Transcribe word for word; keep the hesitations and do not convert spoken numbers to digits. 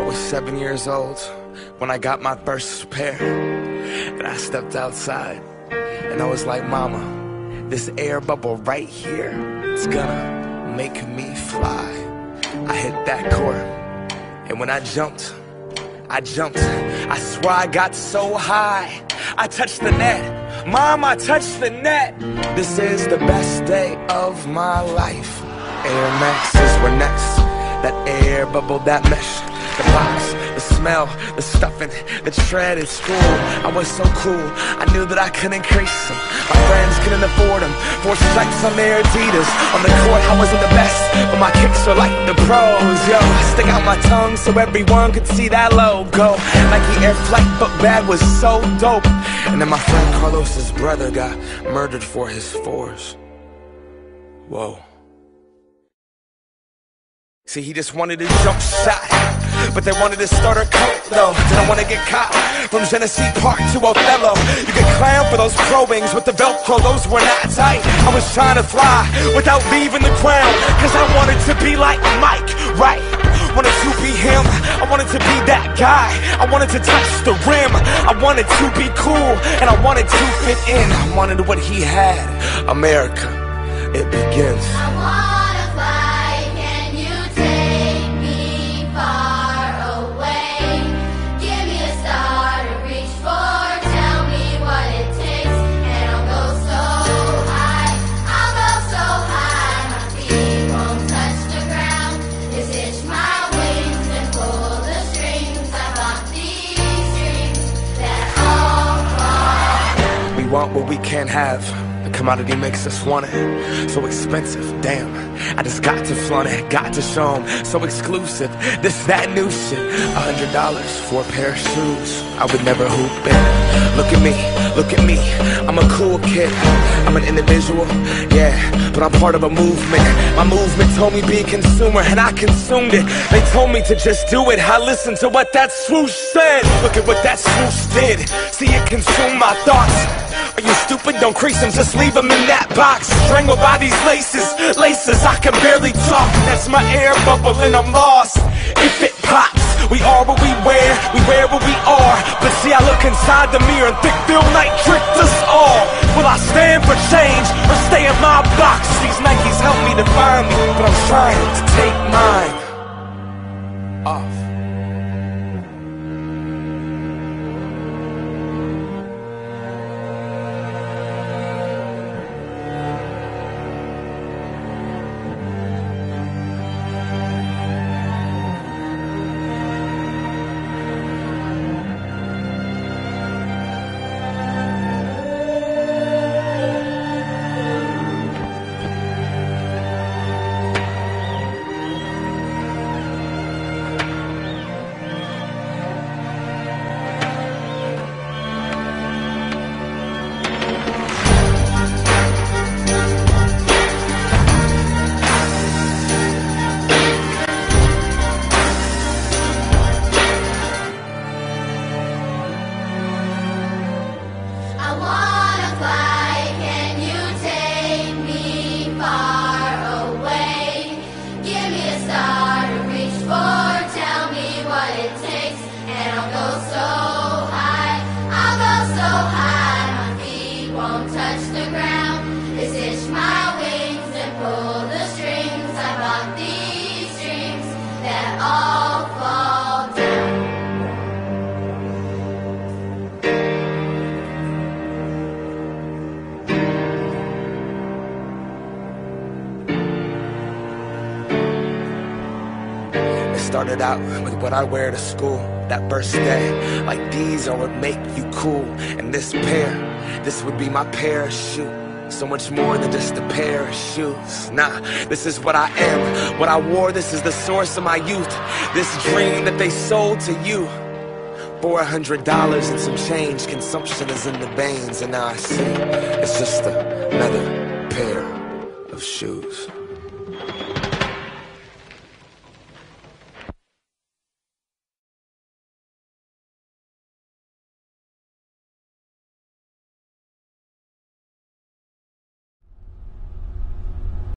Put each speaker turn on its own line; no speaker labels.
was seven years old when I got my first pair. And I stepped outside and I was like, Mama, this air bubble right here, it's gonna make me fly. I hit that court, and when I jumped, I jumped. I swear I got so high, I touched the net. Mom, I touched the net. This is the best day of my life. Air Maxes were next. That air bubble, that mesh, the box, the smell, the stuffing, the tread at school. I was so cool, I knew that I couldn't crease them. My friends couldn't afford them. Four stripes on their Adidas. On the court, I wasn't the best, but my kicks are like the pros. Yo, I stick out my tongue so everyone could see that logo. Nike Air Flight book bag was so dope. And then my friend Carlos's brother got murdered for his fours. Whoa. See, he just wanted his jump shot, but they wanted his starter coat, though. Didn't want to get caught from Genesee Park to Othello. You get clowned for those pro wings with the Velcro, those were not tight. I was trying to fly without leaving the ground, cause I wanted to be like Mike, right? Wanted to be him, I wanted to be that guy. I wanted to touch the rim, I wanted to be cool, and I wanted to fit in. I wanted what he had. America, it begins.
I wanna fly.
Want what we can't have. The commodity makes us want it. So expensive, damn. I just got to flaunt it, got to show 'em. So exclusive, this, that new shit. A hundred dollars for a pair of shoes. I would never hoop it. Look at me, look at me. I'm a cool kid. I'm an individual, yeah, but I'm part of a movement. My movement told me be a consumer, and I consumed it. They told me to just do it. I listened to what that swoosh said. Look at what that swoosh did. See it consume my thoughts. Are you stupid? Don't crease them, just leave them in that box. Strangled by these laces, laces, I can barely talk. That's my air bubble and I'm lost. If it pops, we are what we wear, we wear what we are. But see, I look inside the mirror and think Phil Knight tricked us all. Will I stand for change or stay in my box? These Nikes help me define me, but I'm trying to take mine off. Started out with what I wear to school that first day. Like these are what make you cool. And this pair, this would be my parachute. So much more than just a pair of shoes. Nah, this is what I am. What I wore, this is the source of my youth. This dream that they sold to you. For a hundred dollars and some change, consumption is in the veins. And now I see it's just another pair of shoes.